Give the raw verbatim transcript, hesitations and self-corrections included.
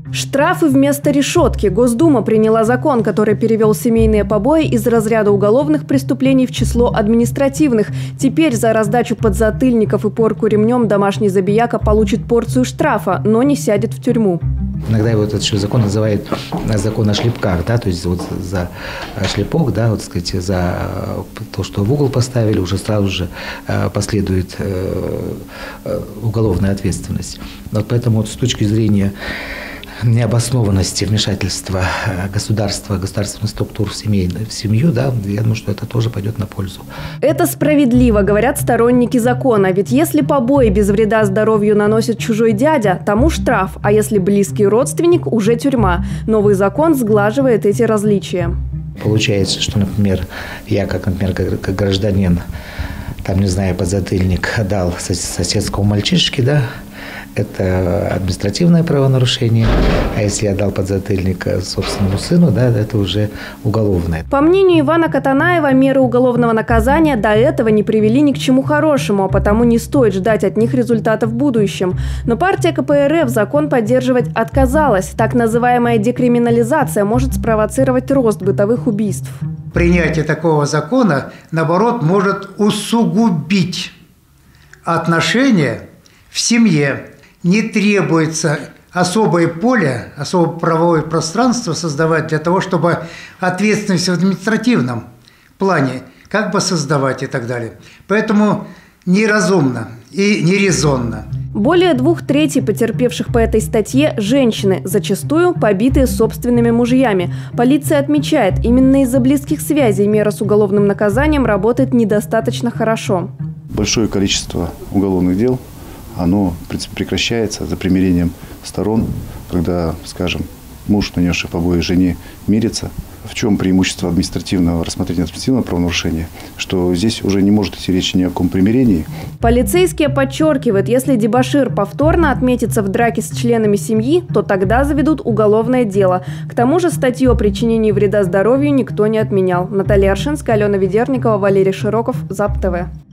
Штрафы вместо решетки. Госдума приняла закон, который перевел семейные побои из разряда уголовных преступлений в число административных. Теперь за раздачу подзатыльников и порку ремнем домашний забияка получит порцию штрафа, но не сядет в тюрьму. Иногда его этот закон называют закон о шлепках, да, то есть вот за шлепок, да, вот, сказать, за то, что в угол поставили, уже сразу же последует уголовная ответственность. Вот поэтому вот с точки зрения необоснованности вмешательства государства, государственных структур в, семейную, в семью, да, я думаю, что это тоже пойдет на пользу. Это справедливо, говорят сторонники закона. Ведь если побои без вреда здоровью наносит чужой дядя, тому штраф, а если близкий родственник, уже тюрьма. Новый закон сглаживает эти различия. Получается, что, например, я, как, например, как гражданин, там, не знаю, подзатыльник дал соседскому мальчишке, да, это административное правонарушение, а если я дал подзатыльник собственному сыну, да, это уже уголовное. По мнению Ивана Катанаева, меры уголовного наказания до этого не привели ни к чему хорошему, а потому не стоит ждать от них результатов в будущем. Но партия ка пэ эр эф закон поддерживать отказалась. Так называемая декриминализация может спровоцировать рост бытовых убийств. Принятие такого закона, наоборот, может усугубить отношения в семье. Не требуется особое поле, особое правовое пространство создавать для того, чтобы ответственность в административном плане как бы создавать и так далее. Поэтому неразумно и нерезонно. Более двух третей потерпевших по этой статье – женщины, зачастую побитые собственными мужьями. Полиция отмечает, именно из-за близких связей мера с уголовным наказанием работает недостаточно хорошо. Большое количество уголовных дел оно прекращается за примирением сторон, когда, скажем, муж, нанесший побои жене, мирится. В чем преимущество административного рассмотрения административного правонарушения? Что здесь уже не может идти речи ни о каком примирении. Полицейские подчеркивают, если дебошир повторно отметится в драке с членами семьи, то тогда заведут уголовное дело. К тому же статью о причинении вреда здоровью никто не отменял. Наталья Аршинская, Алена Ведерникова, Валерий Широков, ЗАП-ТВ.